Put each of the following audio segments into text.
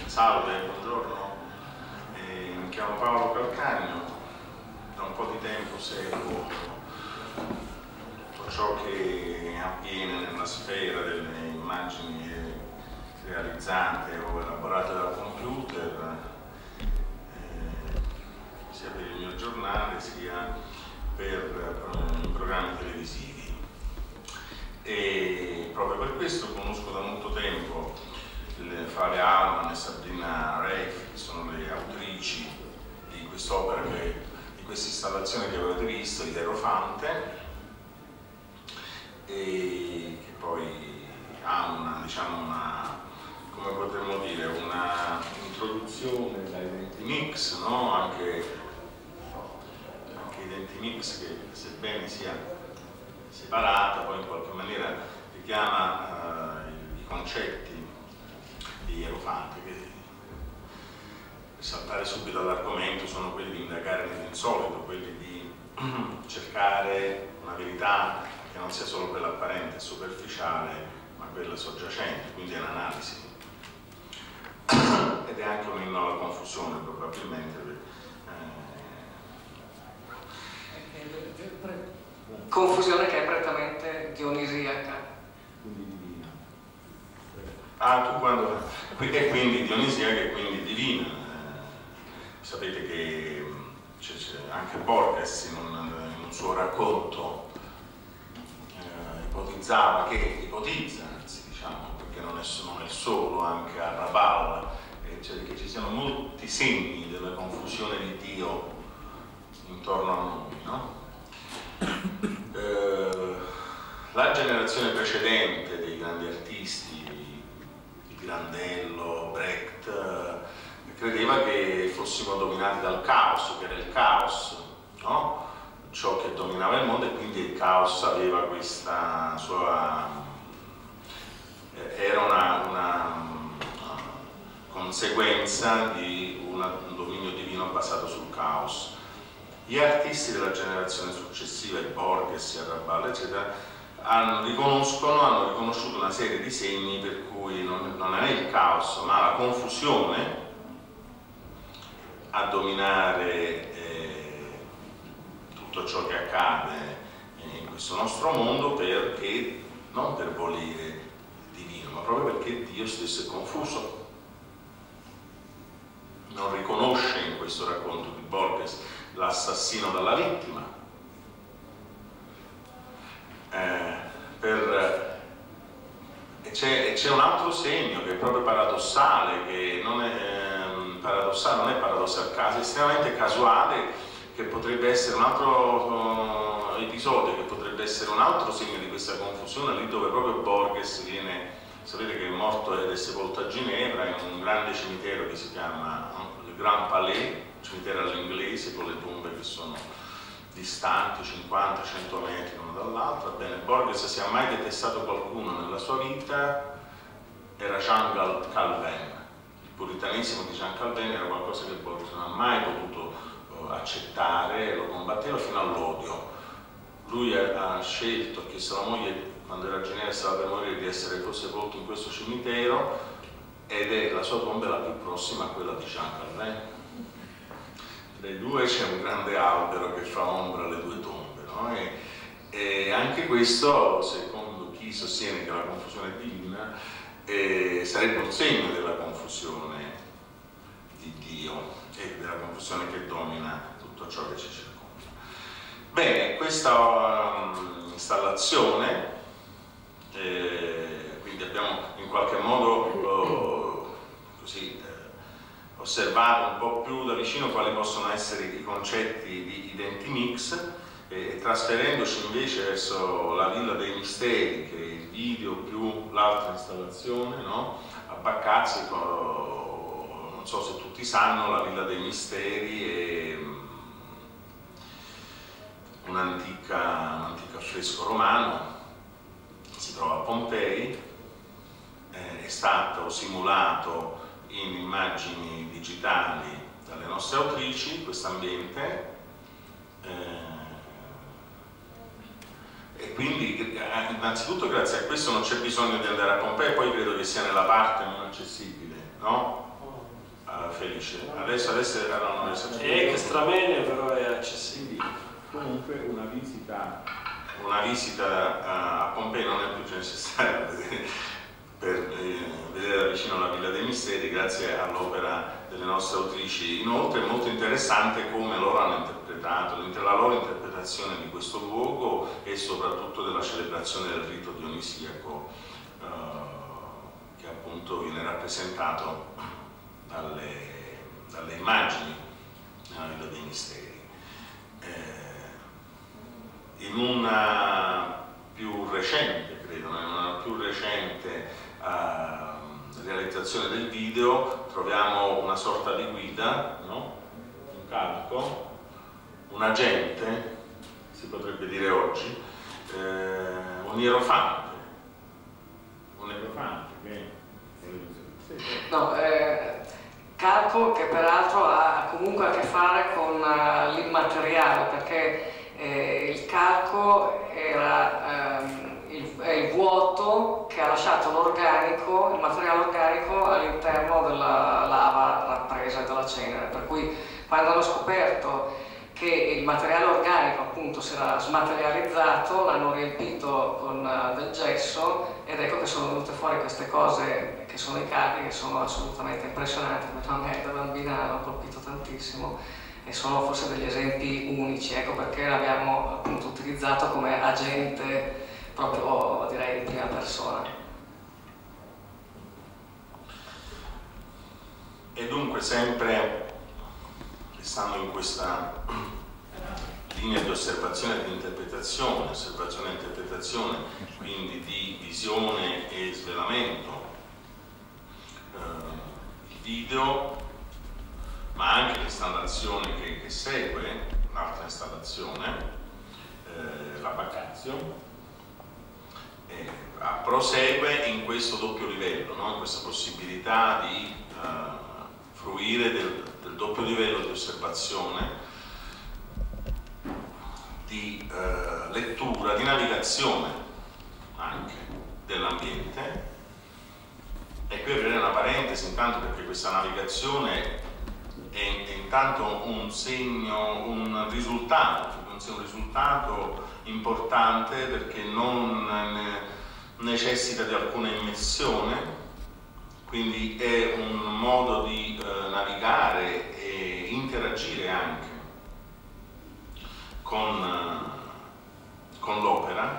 Salve, buongiorno, mi chiamo Paolo Calcagno, da un po' di tempo seguo tutto ciò che avviene nella sfera delle immagini realizzate o elaborate dal computer, sia per il mio giornale sia per i programmi televisivi. E proprio per questo conosco da molto tempo Flavia Allman e Sabrina Reif, che sono le autrici di quest'opera, di questa installazione che avete visto, di Ierofante, e che poi ha una, diciamo, come potremmo dire, una introduzione dai Dentimix, no? Anche i Dentimix, che sebbene sia separata, poi in qualche maniera richiama i concetti di Ierofante, che per saltare subito all'argomento sono quelli di indagare nell'insolito, quelli di cercare una verità che non sia solo quella apparente e superficiale, ma quella soggiacente, quindi è un'analisi. Ed è anche un inno alla confusione, probabilmente. Confusione che è prettamente dionisiaca. Ah, tu quando... E quindi dionisiaca e quindi divina. Sapete che anche Borges in un suo racconto ipotizza, anzi, diciamo, perché non è solo, anche a Raval, cioè che ci siano molti segni della confusione di Dio intorno a noi, no? La generazione precedente dei grandi artisti, Pirandello, Brecht, credeva che fossimo dominati dal caos, che era il caos, no? Ciò che dominava il mondo, e quindi il caos aveva questa sua... era una conseguenza di un dominio divino basato sul caos. Gli artisti della generazione successiva, il Borges, il Rabal, eccetera, hanno riconosciuto una serie di segni per cui non è il caos, ma la confusione a dominare tutto ciò che accade in questo nostro mondo, perché non per volere divino, ma proprio perché Dio stesso è confuso. Non riconosce in questo racconto di Borges l'assassino dalla vittima. E c'è un altro segno che è proprio paradossale, che non è paradossale, caso estremamente casuale, che potrebbe essere un altro episodio, che potrebbe essere un altro segno di questa confusione, lì dove proprio Borges viene, sapete che è morto ed è sepolto a Ginevra in un grande cimitero che si chiama il Grand Palais, cimitero all'inglese, con le tombe che sono distanti 50-100 metri l'uno dall'altro. Bene, Borges, se ha mai detestato qualcuno nella sua vita, era Jean Calvin. Il puritanesimo di Jean Calvin era qualcosa che Borges non ha mai potuto accettare, lo combatteva fino all'odio. Lui ha scelto, ha chiesto alla moglie, quando era a Ginevra, stava per morire, di essere sepolto in questo cimitero, ed la sua tomba è la più prossima a quella di Jean Calvin. Dai due c'è un grande albero che fa ombra alle due tombe, no? E anche questo, secondo chi sostiene che la confusione è divina, sarebbe un segno della confusione di Dio e della confusione che domina tutto ciò che ci circonda. Bene, questa installazione, quindi abbiamo in qualche modo osservato un po' più da vicino quali possono essere i concetti di Dentimix, trasferendoci invece verso la Villa dei Misteri, che è il video più l'altra installazione, no? A Baccazzi, non so se tutti sanno, la Villa dei Misteri è un antico affresco romano, si trova a Pompei, è stato simulato in immagini digitali dalle nostre autrici, questo ambiente, e quindi innanzitutto grazie a questo non c'è bisogno di andare a Pompei, poi credo che sia nella parte non accessibile, no? capisce. Adesso erano è extramedia, però è accessibile. Comunque una visita a Pompei non è più necessaria per vedere da vicino la Villa dei Misteri, grazie all'opera delle nostre autrici. Inoltre è molto interessante come loro hanno interpretato, la loro interpretazione di questo luogo e soprattutto della celebrazione del rito dionisiaco, che appunto viene rappresentato dalle immagini nella Villa dei Misteri. In una più recente, credo, in una più recente realizzazione del video troviamo una sorta di guida, no? Un calco, un agente, si potrebbe dire oggi, un ierofante che no, calco che peraltro ha comunque a che fare con l'immateriale, perché il calco è il vuoto che ha lasciato l'organico, il materiale organico all'interno della lava rappresa dalla cenere, per cui quando hanno scoperto che il materiale organico appunto si era smaterializzato, l'hanno riempito con del gesso ed ecco che sono venute fuori queste cose che sono i calchi, che sono assolutamente impressionanti, perché a me da bambina hanno colpito tantissimo e sono forse degli esempi unici, ecco perché l'abbiamo appunto utilizzato come agente proprio, direi, in prima persona. E dunque, sempre restando in questa linea di osservazione e di interpretazione, osservazione e interpretazione, quindi di visione e svelamento, il video, ma anche l'installazione che segue, un'altra installazione, la Baccazio, prosegue in questo doppio livello, no? In questa possibilità di fruire del doppio livello di osservazione, di lettura, di navigazione anche dell'ambiente. E qui aprire una parentesi intanto, perché questa navigazione è intanto un segno, un risultato importante, perché non necessita di alcuna immersione, quindi è un modo di navigare e interagire anche con l'opera,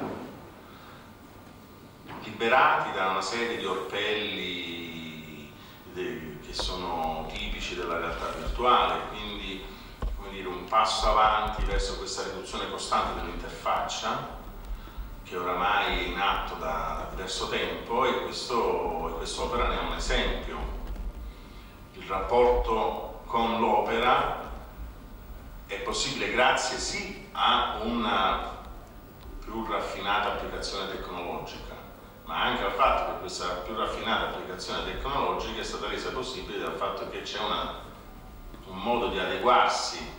liberati da una serie di orpelli che sono tipici della realtà virtuale, quindi, come dire, un passo avanti verso questa riduzione costante dell'interfaccia che oramai è in atto da diverso tempo, e quest'opera ne è un esempio. Il rapporto con l'opera è possibile grazie sì a una più raffinata applicazione tecnologica, ma anche al fatto che questa più raffinata applicazione tecnologica è stata resa possibile dal fatto che c'è un modo di adeguarsi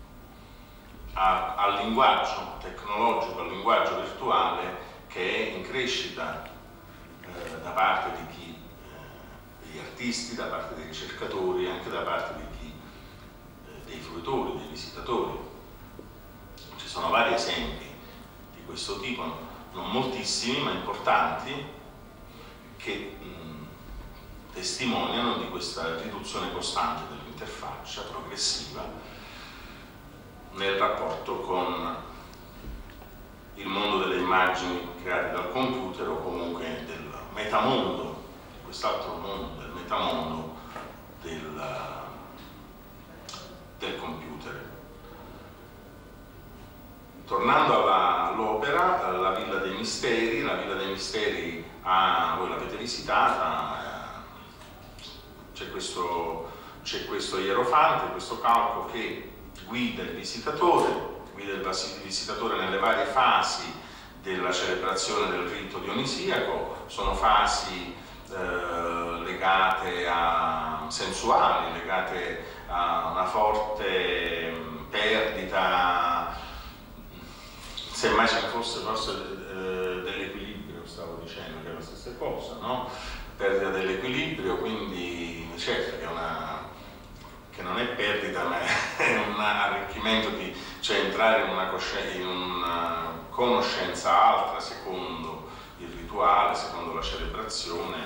al linguaggio tecnologico, al linguaggio virtuale, che è in crescita da parte degli artisti, da parte dei ricercatori, anche da parte dei fruitori, dei visitatori. Ci sono vari esempi di questo tipo, non moltissimi ma importanti, che testimoniano di questa riduzione costante dell'interfaccia progressiva nel rapporto con il mondo delle immagini create dal computer, o comunque del metamondo, quest'altro mondo, del metamondo del computer. Tornando all'opera, la Villa dei Misteri, voi l'avete visitata, c'è questo ierofante, questo calco che guida il visitatore nelle varie fasi della celebrazione del rito dionisiaco. Sono fasi legate sensuali, legate a una forte perdita, semmai ce ne fosse forse dell'equilibrio, stavo dicendo che è la stessa cosa, no? Perdita dell'equilibrio, quindi certo che è che non è perdita ma è un arricchimento, cioè entrare in una conoscenza altra secondo il rituale, secondo la celebrazione.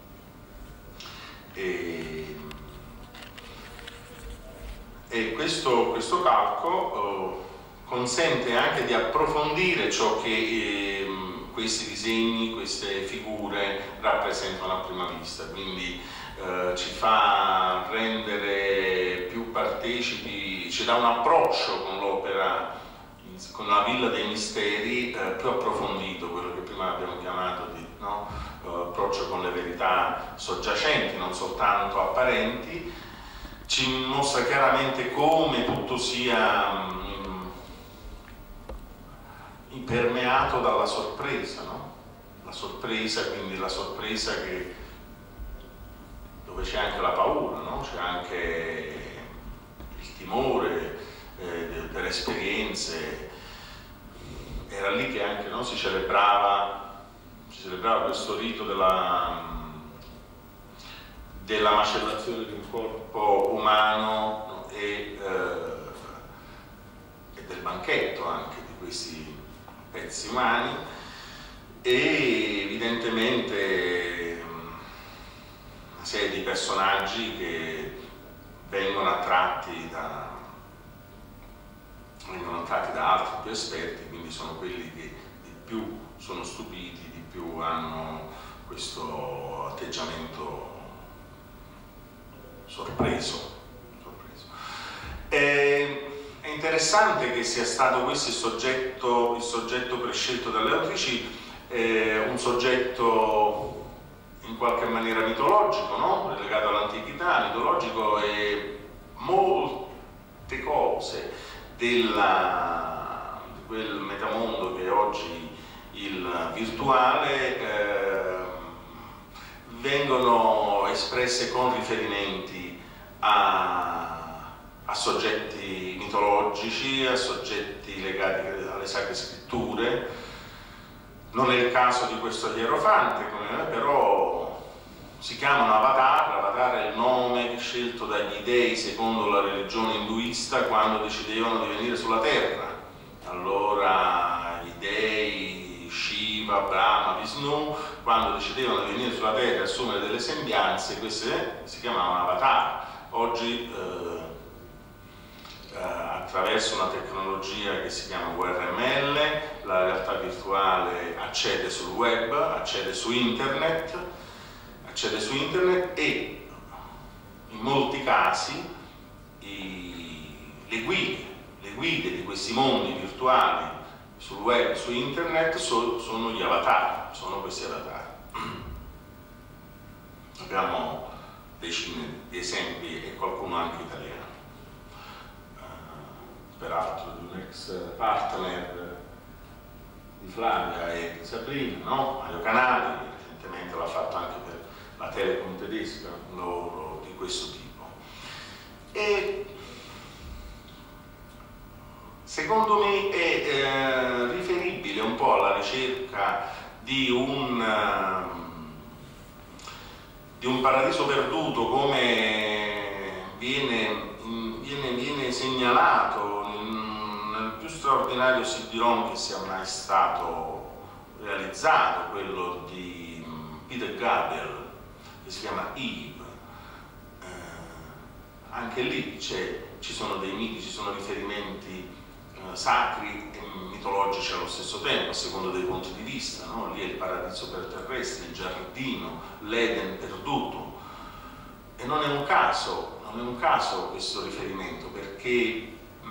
E questo calco consente anche di approfondire ciò che questi disegni, queste figure rappresentano a prima vista, quindi ci fa rendere più partecipi, ci dà un approccio con l'opera, con la Villa dei Misteri più approfondito, quello che prima abbiamo chiamato di approccio con le verità soggiacenti, non soltanto apparenti. Ci mostra chiaramente come tutto sia impermeato dalla sorpresa, no? La sorpresa, quindi la sorpresa dove c'è anche la paura, no? C'è anche il timore delle esperienze. Era lì che anche si celebrava questo rito della macellazione di un corpo umano, no? E del banchetto anche di questi pezzi umani, e evidentemente una serie di personaggi che vengono attratti da altri più esperti, quindi sono quelli che di più sono stupiti, di più hanno questo atteggiamento sorpreso. È interessante che sia stato questo il soggetto prescelto dalle autrici, un soggetto in qualche maniera mitologico, no? Legato all'antichità, mitologico, e molte cose di quel metamondo che è oggi il virtuale vengono espresse con riferimenti a soggetti mitologici, a soggetti legati alle sacre scritture. Non è il caso di questo ierofante, però si chiamano avatar. Avatar è il nome scelto dagli dei secondo la religione induista quando decidevano di venire sulla terra. Allora gli dei Shiva, Brahma, Vishnu, quando decidevano di venire sulla terra e assumere delle sembianze, queste si chiamavano avatar. Oggi attraverso una tecnologia che si chiama URML, la realtà virtuale accede sul web, accede su internet e in molti casi le guide di questi mondi virtuali sul web, su internet, sono gli avatar, sono questi avatar. Abbiamo decine di esempi e qualcuno anche italiano. Peraltro di un ex partner di Flavia e di Sabrina, no? Mario Canali, recentemente l'ha fatto anche per la Telecom tedesca, un lavoro di questo tipo. E secondo me è riferibile un po' alla ricerca di un paradiso perduto, come viene segnalato nel più straordinario CD-ROM che sia mai stato realizzato, quello di Peter Gabriel, che si chiama Eve. Anche lì ci sono dei miti, ci sono riferimenti sacri e mitologici allo stesso tempo, a secondo dei punti di vista, no? Lì è il paradiso per terrestri, il giardino, l'Eden perduto. E non è un caso questo riferimento, perché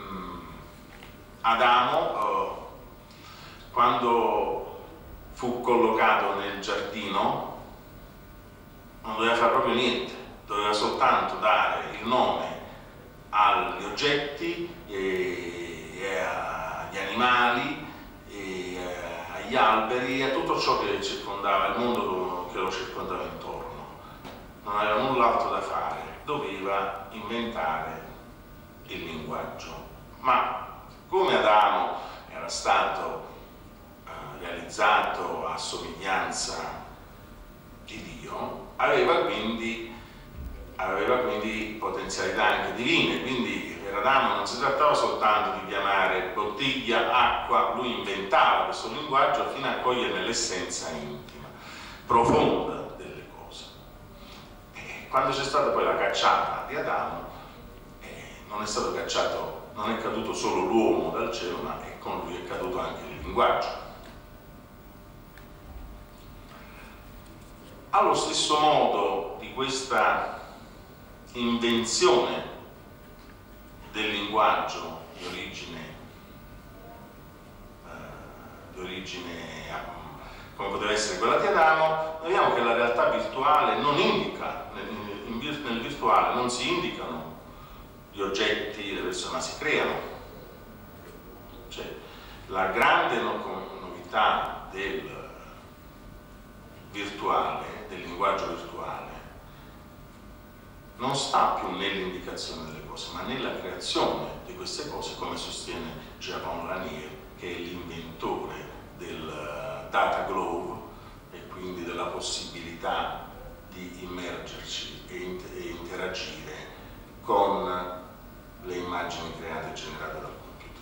Adamo, quando fu collocato nel giardino, non doveva fare proprio niente, doveva soltanto dare il nome agli oggetti e agli animali e agli alberi e a tutto ciò che circondava il mondo, che lo circondava intorno. Non aveva null'altro da fare, doveva inventare il linguaggio. Ma come Adamo era stato realizzato a somiglianza di Dio, aveva quindi aveva quindi potenzialità anche divine, quindi per Adamo non si trattava soltanto di chiamare bottiglia, acqua, lui inventava questo linguaggio fino a cogliere l'essenza intima, profonda delle cose. E quando c'è stata poi la cacciata di Adamo, non è stato cacciato, non è caduto solo l'uomo dal cielo, ma con lui è caduto anche il linguaggio. Allo stesso modo di questa invenzione del linguaggio di origine come poteva essere quella di Adamo, vediamo che la realtà virtuale non indica, nel virtuale non si indicano gli oggetti, le persone, ma si creano. Cioè, la grande novità del virtuale, del linguaggio virtuale, non sta più nell'indicazione delle cose, ma nella creazione di queste cose, come sostiene Jaron Lanier, che è l'inventore del data glove e quindi della possibilità di immergerci e interagire con le immagini create e generate dal computer.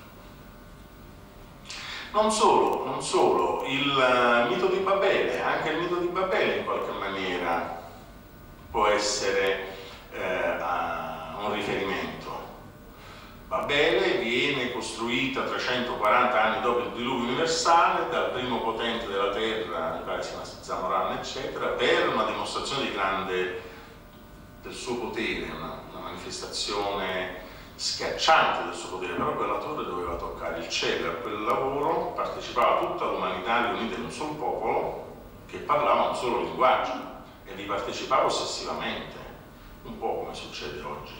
Non solo, il mito di Babele, anche il mito di Babele in qualche maniera può essere un riferimento. Babele viene costruita 340 anni dopo il diluvio universale dal primo potente della terra, mi pare si chiama Zamoran, eccetera, per una dimostrazione del suo potere, una manifestazione schiacciante del suo potere, però quella torre doveva toccare il cielo. A quel lavoro partecipava tutta l'umanità riunita in un solo popolo che parlava un solo linguaggio e vi partecipava ossessivamente, un po' come succede oggi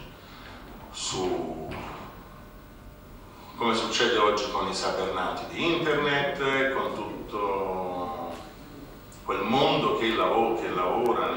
con i cybernauti di internet, con tutto quel mondo che lavora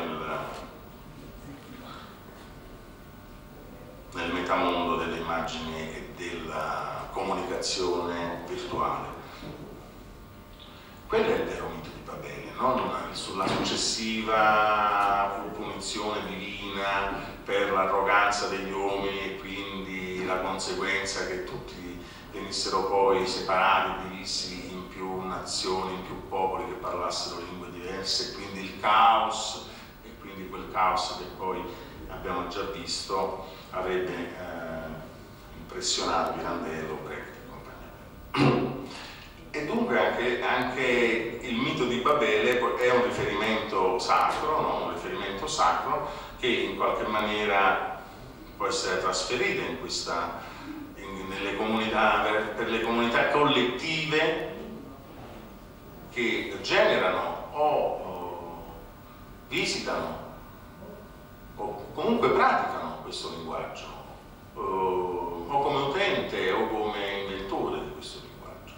nel metamondo delle immagini e della comunicazione virtuale. Quello è il vero mito di Babele, non sulla successiva punizione divina per l'arroganza degli uomini e quindi la conseguenza che tutti venissero poi separati, divisi in più nazioni, in più popoli che parlassero lingue diverse, e quindi il caos, e quindi quel caos che poi abbiamo già visto avrebbe impressionato Pirandello, Brecht e compagnia. E dunque anche il mito di Babele è un riferimento sacro, no? Un riferimento sacro che in qualche maniera può essere trasferito nelle comunità, per le comunità collettive che generano o visitano o comunque praticano questo linguaggio, o come utente o come inventore di questo linguaggio,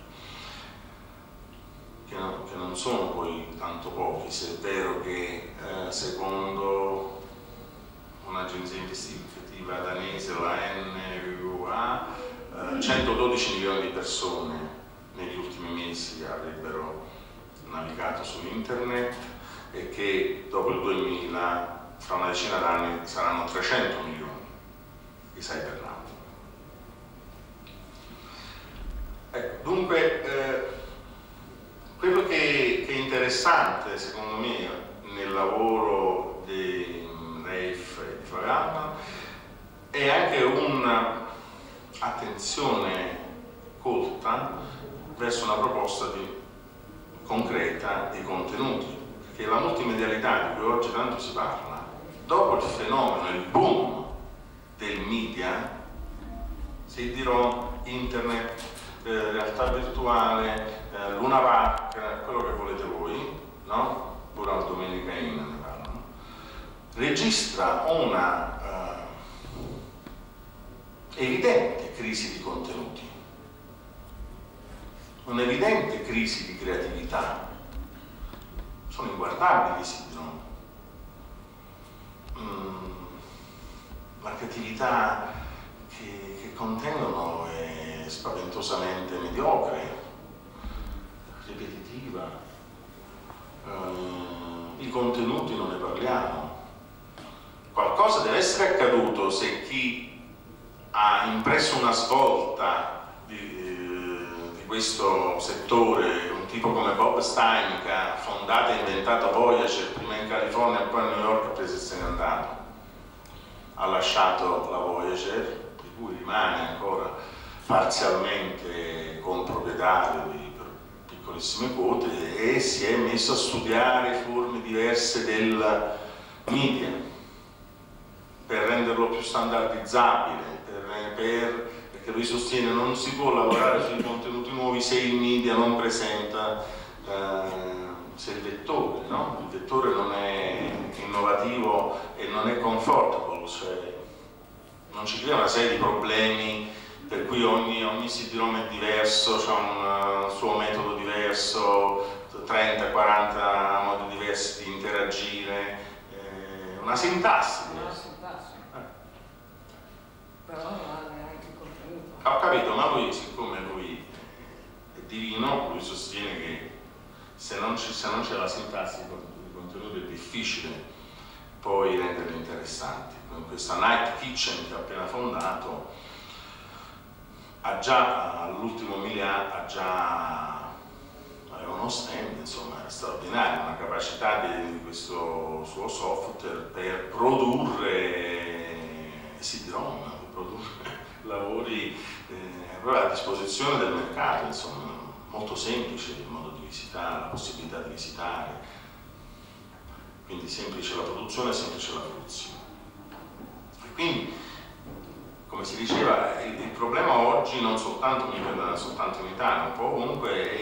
che non sono poi tanto pochi, se è vero che secondo un'agenzia investigativa danese, la NUA, 112 milioni di persone negli ultimi mesi avrebbero navigato su internet e che dopo il 2000, fra una decina d'anni, saranno 300 milioni i cybernauti. Ecco, dunque quello che è interessante secondo me nel lavoro di Reif e di Fagama è anche un'attenzione colta verso una proposta concreta di contenuti, perché la multimedialità di cui oggi tanto si parla, dopo il fenomeno, il boom del media, se dirò internet, realtà virtuale, Luna Park, quello che volete voi, no? Pure la Domenica In ne parlano, registra una evidente crisi di contenuti, un'evidente crisi di creatività. Sono inguardabili i siti, no? La creatività che contengono è spaventosamente mediocre, ripetitiva, i contenuti non ne parliamo. qualcosa deve essere accaduto se chi ha impresso una svolta di questo settore, un tipo come Bob Stein, che ha fondato e inventato Voyager, prima in California e poi a New York, ha preso e se n'è andato, ha lasciato la Voyager, di cui rimane ancora parzialmente comproprietario di piccolissime quote, e si è messo a studiare forme diverse del media per renderlo più standardizzabile, perché lui sostiene non si può lavorare sui contenuti nuovi se il media non presenta, se il vettore, no? Il vettore non è innovativo e non è comfortable, cioè non ci crea una serie di problemi per cui ogni CD-ROM è diverso, c'ha un suo metodo diverso, 30-40 modi diversi di interagire, una sintassi. Però non ha neanche il contenuto. Ho capito, ma lui, siccome lui è divino, lui sostiene che se non c'è la sintassi i contenuti è difficile poi renderli interessanti. Con questa Night Kitchen che ha appena fondato, ha già all'ultimo miliardo, aveva uno stand, insomma, straordinario, una capacità di questo suo software per produrre CD-ROM, per produrre lavori proprio a disposizione del mercato, insomma, molto semplice il modo di visitare, la possibilità di visitare, quindi semplice la produzione, semplice la fruizione. E quindi, come si diceva, il problema oggi non soltanto in Italia, un po' ovunque,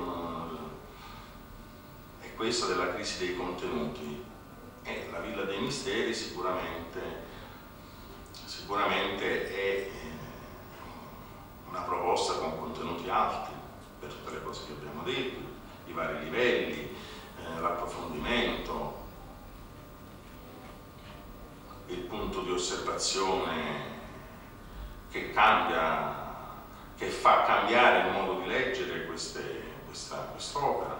è questo della crisi dei contenuti. E la Villa dei Misteri sicuramente è una proposta con contenuti alti per tutte le cose che abbiamo detto, i vari livelli, l'approfondimento, il punto di osservazione che fa cambiare il modo di leggere quest'opera.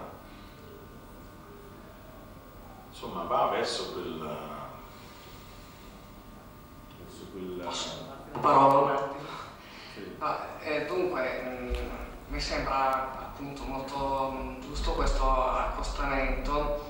Insomma, va verso quel parola un attimo. Sì. Dunque, mi sembra appunto molto giusto questo accostamento.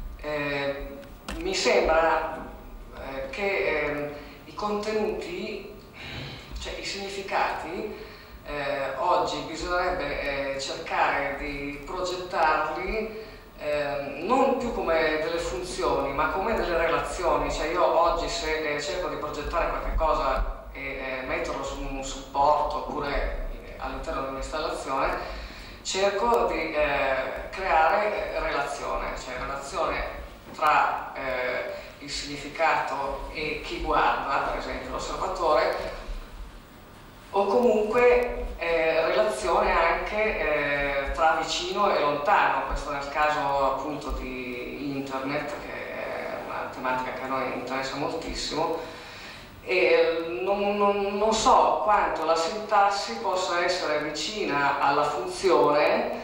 Mi sembra che i contenuti, cioè i significati, oggi bisognerebbe cercare di progettarli non più come delle funzioni, ma come delle relazioni. Cioè io oggi, se cerco di progettare qualche cosa e metterlo su un supporto oppure all'interno di un'installazione, cerco di creare relazione tra il significato e chi guarda, per esempio l'osservatore, o comunque relazione anche tra vicino e lontano, questo nel caso appunto di internet, che è una tematica che a noi interessa moltissimo, e non so quanto la sintassi possa essere vicina alla funzione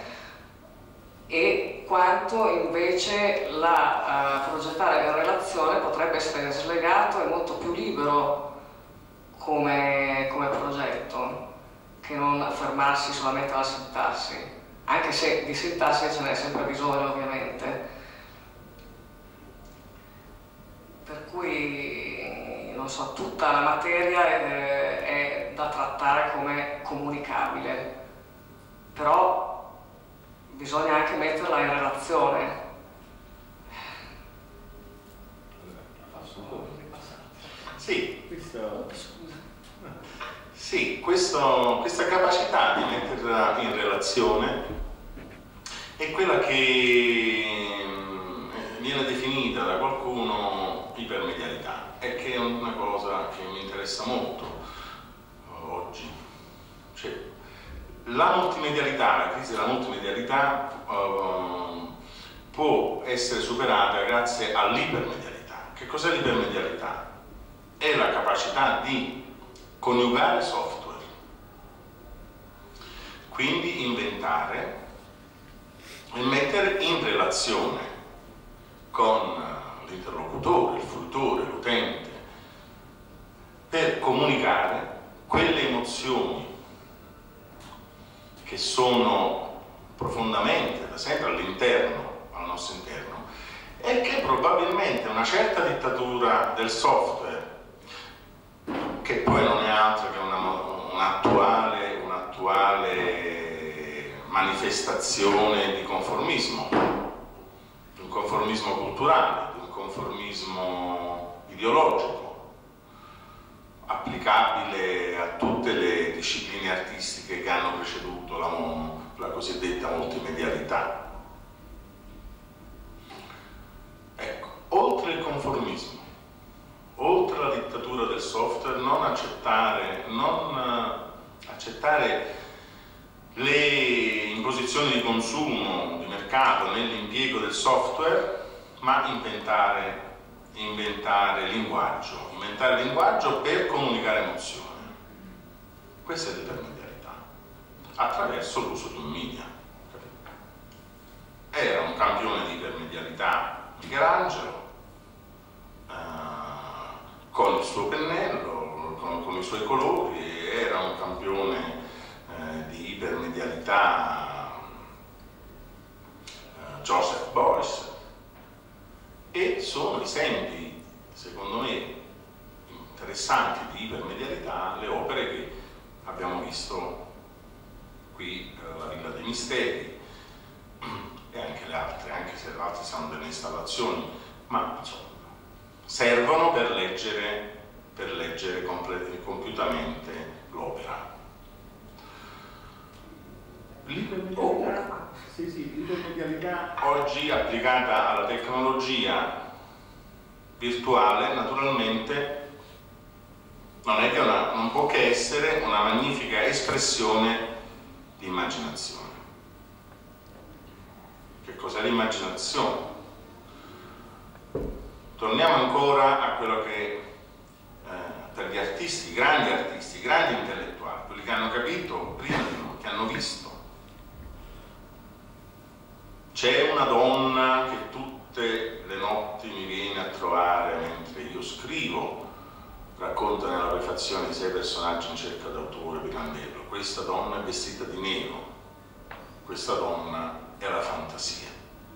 e quanto invece progettare la relazione potrebbe essere slegato e molto più libero come progetto, che non fermarsi solamente alla sintassi, anche se di sintassi ce n'è sempre bisogno, ovviamente. Per cui, non so, tutta la materia è da trattare come comunicabile, però bisogna anche metterla in relazione. Sì, questa capacità di metterla in relazione è quella che viene definita da qualcuno ipermedialità, e che è una cosa che mi interessa molto oggi. Cioè, la multimedialità, la crisi della multimedialità può essere superata grazie all'ipermedialità. Che cos'è l'ipermedialità? È la capacità di coniugare software, quindi inventare e mettere in relazione con l'interlocutore, il fruitore, l'utente, per comunicare quelle emozioni che sono profondamente, da sempre, al nostro interno, e che probabilmente una certa dittatura del software, che poi non è altro che un'attuale manifestazione di conformismo, di un conformismo culturale, di un conformismo ideologico, applicabile a tutte le discipline artistiche che hanno preceduto la cosiddetta multimedialità. Ecco, oltre il conformismo, oltre la dittatura del software, non accettare le imposizioni di consumo, di mercato nell'impiego del software, ma inventare linguaggio per comunicare emozioni. Questa è l'intermedialità, attraverso l'uso di un media. Era un campione di ipermedialità Michelangelo, con il suo pennello, con i suoi colori, era un campione di ipermedialità Joseph Beuys, e sono esempi, secondo me, interessanti di ipermedialità le opere che abbiamo visto qui, la Villa dei Misteri e anche le altre, anche se le altre sono delle installazioni, ma insomma servono per leggere compiutamente l'opera. L'ipermedialità oggi applicata alla tecnologia virtuale, naturalmente, non può che essere una magnifica espressione di immaginazione. Che cos'è l'immaginazione? Torniamo ancora a quello che per gli artisti, grandi intellettuali, quelli che hanno capito prima di noi, che hanno visto. C'è una donna che tutte le notti mi viene a trovare mentre io scrivo, racconta nella prefazione di 6 personaggi in cerca d'autore Pirandello. Questa donna è vestita di nero, questa donna è la fantasia.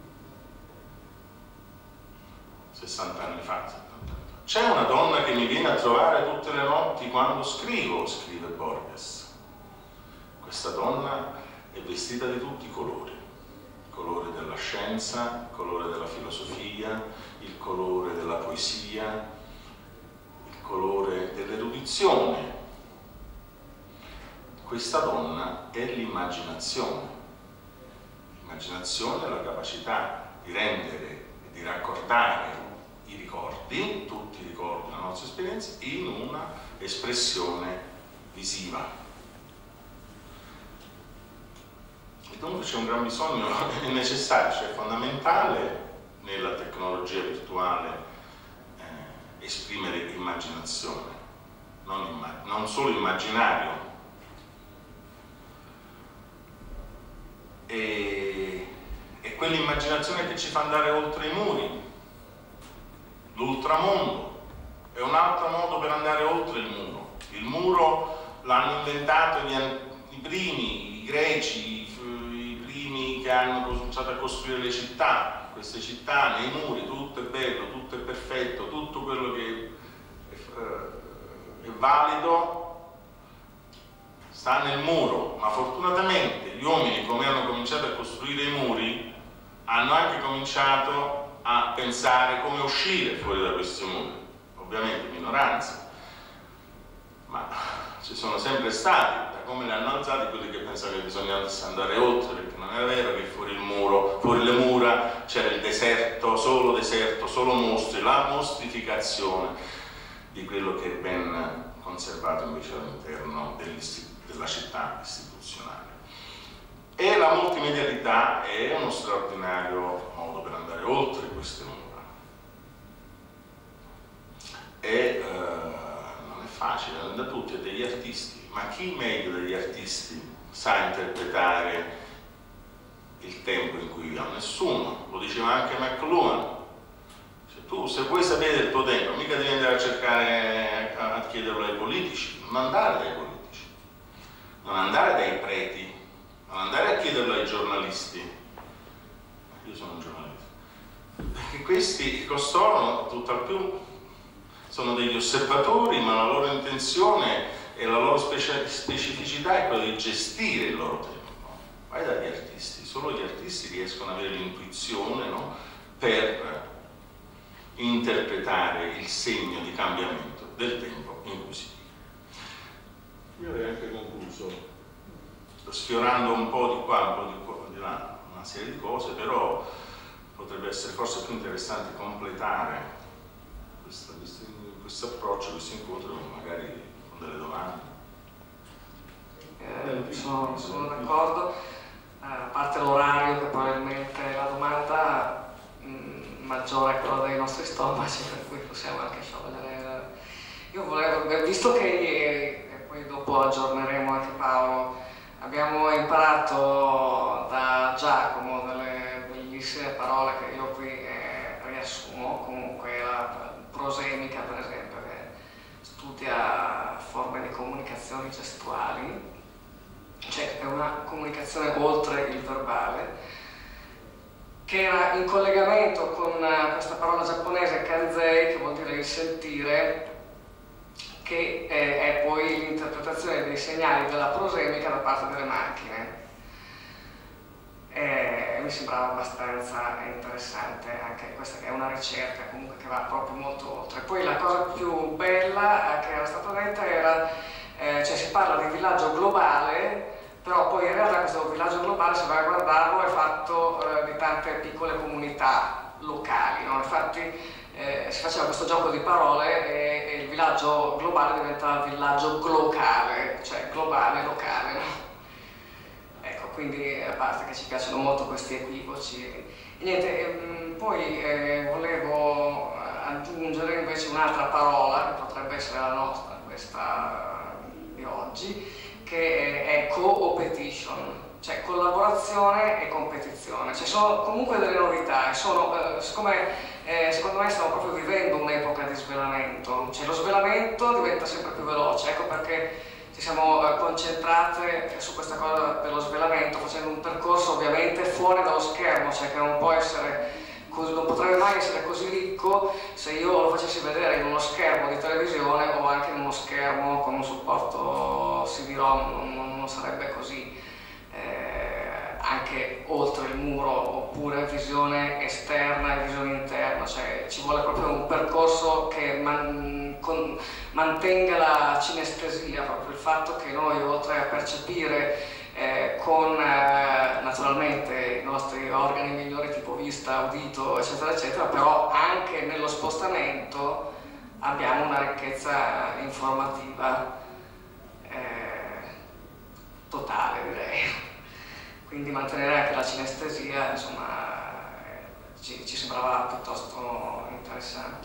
60 anni fa, 70 anni fa. C'è una donna che mi viene a trovare tutte le notti quando scrivo, scrive Borges. Questa donna è vestita di tutti i colori. Il colore della scienza, il colore della filosofia, il colore della poesia, il colore dell'erudizione. Questa donna è l'immaginazione. L'immaginazione è la capacità di rendere e di raccordare i ricordi, tutti i ricordi della nostra esperienza, in una espressione visiva. E dunque c'è un gran bisogno, è necessario, cioè è fondamentale nella tecnologia virtuale esprimere immaginazione, non solo immaginario. E quell'immaginazione che ci fa andare oltre i muri. L'ultramondo è un altro modo per andare oltre il muro. Il muro l'hanno inventato i primi, i greci, i primi che hanno cominciato a costruire le città. Queste città, nei muri, tutto è bello, tutto è perfetto, tutto quello che è valido sta nel muro, ma fortunatamente gli uomini, come hanno cominciato a costruire i muri, hanno anche cominciato a pensare come uscire fuori da questi muri. Ovviamente minoranze, ma ci sono sempre stati, da come li hanno alzati, quelli che pensavano che bisognasse andare oltre, perché non era vero che fuori il muro, fuori le mura c'era il deserto, solo mostri, la mostrificazione di quello che è ben conservato invece all'interno della città istituzionale. E la multimedialità è uno straordinario modo per andare oltre queste mura. E non è facile, non da tutti, è degli artisti, ma chi meglio degli artisti sa interpretare il tempo in cui viviamo? Nessuno, lo diceva anche McLuhan. Se Tu se vuoi sapere del tuo tempo, mica devi andare a cercare a chiederlo ai politici, non andare dai politici, non andare dai preti, non andare a chiederlo ai giornalisti. Io sono un giornalista. Perché questi, costoro, tutt'al più, sono degli osservatori, ma la loro intenzione e la loro specificità è quella di gestire il loro tempo. Vai dagli artisti, solo gli artisti riescono ad avere l'intuizione, no? Per interpretare il segno di cambiamento del tempo in cui si vive. Io avrei anche concluso sfiorando un po' di qua, un po' di là, una serie di cose, però potrebbe essere forse più interessante completare questo approccio, questo incontro, magari con delle domande. Sono d'accordo, a parte l'orario che probabilmente è la domanda maggiore è quella dei nostri stomaci, per cui possiamo anche sciogliere. Io volevo, visto che ieri, e poi dopo aggiorneremo anche Paolo, abbiamo imparato da Giacomo delle bellissime parole che io qui riassumo, comunque la prosemica per esempio, che studia forme di comunicazioni gestuali, cioè è una comunicazione oltre il verbale, che era in collegamento con questa parola giapponese kanzei, che vuol dire il sentire, che è poi l'interpretazione dei segnali della prosemica da parte delle macchine. Mi sembrava abbastanza interessante anche questa, che è una ricerca comunque che va proprio molto oltre. Poi la cosa più bella che era stata detta era, cioè si parla di villaggio globale, però poi in realtà questo villaggio globale, se vai a guardarlo, è fatto di tante piccole comunità locali, no? Infatti si faceva questo gioco di parole e il villaggio globale diventa villaggio glocale, cioè globale, locale, no? Ecco, quindi a parte che ci piacciono molto questi equivoci. E niente, poi volevo aggiungere invece un'altra parola, che potrebbe essere la nostra, questa di oggi, che è co-opetition, cioè collaborazione e competizione. Ci sono comunque delle novità e siccome secondo me stiamo proprio vivendo un'epoca di svelamento, cioè lo svelamento diventa sempre più veloce, ecco perché ci siamo concentrate su questa cosa dello svelamento, facendo un percorso ovviamente fuori dallo schermo, cioè che non può essere così, non potrebbe mai essere così ricco se io lo facessi vedere in uno schermo di televisione o anche in uno schermo con un supporto CD-ROM, non sarebbe così, anche oltre il muro, oppure visione esterna e visione interna, cioè ci vuole proprio un percorso che mantenga la cinestesia, proprio il fatto che noi, oltre a percepire con naturalmente i nostri organi migliori tipo vista, udito, eccetera eccetera, però anche nello spostamento abbiamo una ricchezza informativa totale, direi. Quindi mantenere anche la cinestesia, insomma, ci sembrava piuttosto interessante.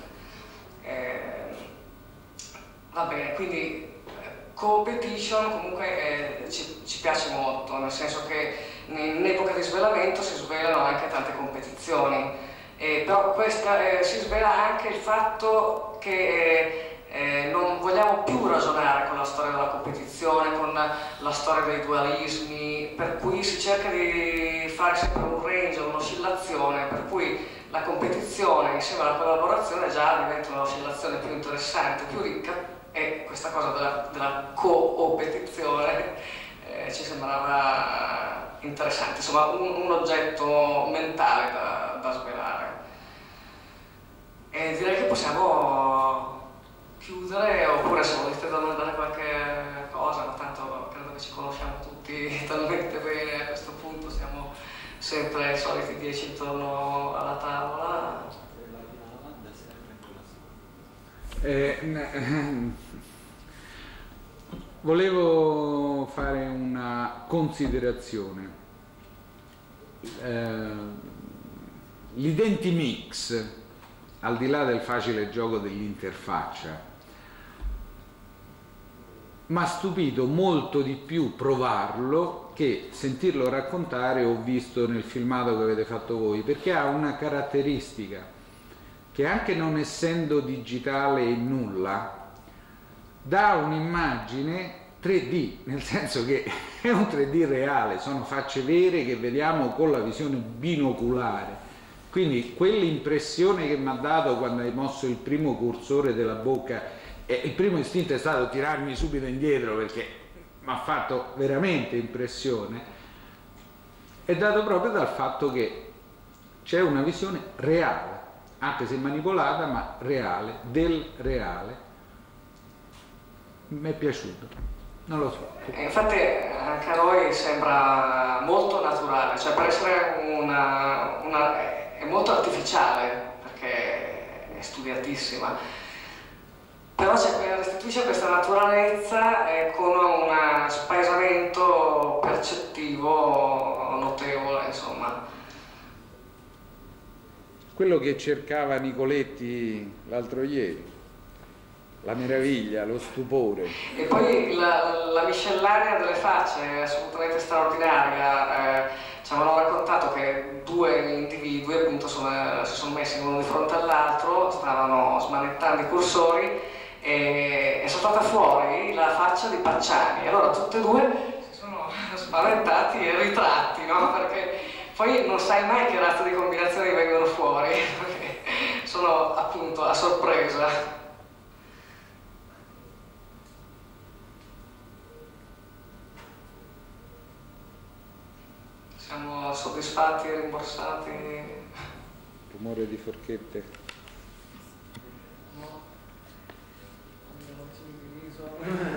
Va bene, quindi competition comunque ci piace molto, nel senso che in epoca di svelamento si svelano anche tante competizioni, però questa, si svela anche il fatto che non vogliamo più ragionare con la storia della competizione, con la storia dei dualismi, per cui si cerca di fare sempre un range, un'oscillazione, per cui la competizione insieme alla collaborazione già diventa un'oscillazione più interessante, più ricca, e questa cosa della co-opetizione ci sembrava interessante, insomma un oggetto mentale da svelare. E direi che possiamo chiudere, oppure se volete domandare qualche cosa, ma tanto credo che ci conosciamo tutti talmente bene a questo punto, siamo sempre i soliti 10 intorno alla tavola. Volevo fare una considerazione. L'identimix, al di là del facile gioco dell'interfaccia, mi ha stupito molto di più provarlo che sentirlo raccontare o visto nel filmato che avete fatto voi, perché ha una caratteristica che anche non essendo digitale e nulla, dà un'immagine 3D, nel senso che è un 3D reale, sono facce vere che vediamo con la visione binoculare. Quindi quell'impressione che mi ha dato quando hai mosso il primo cursore della bocca, il primo istinto è stato tirarmi subito indietro perché mi ha fatto veramente impressione, è dato proprio dal fatto che c'è una visione reale, anche se manipolata, ma reale, del reale. Mi è piaciuto, non lo so. Infatti anche a noi sembra molto naturale, cioè per essere è molto artificiale, perché è studiatissima, però restituisce questa naturalezza con un spaesamento percettivo notevole, insomma. Quello che cercava Nicoletti l'altro ieri, la meraviglia, lo stupore. E poi la miscellanea delle facce è assolutamente straordinaria. Ci avevano raccontato che due individui appunto si sono messi l'uno di fronte all'altro, stavano smanettando i cursori e è saltata fuori la faccia di Pacciani. Allora tutti e due si sono spaventati e ritratti, no? Perché poi non sai mai che razza di combinazioni vengono fuori, perché sono appunto a sorpresa. Siamo soddisfatti e rimborsati? Rumore di forchette. No. Abbiamo diviso.